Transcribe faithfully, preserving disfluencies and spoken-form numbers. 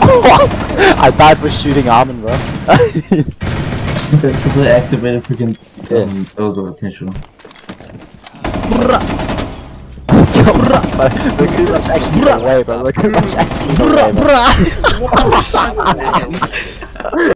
I died for shooting Armin, bro. That's because I activated freaking um, those are potential. Look who's actually away, bro. Look who's actually away, bro.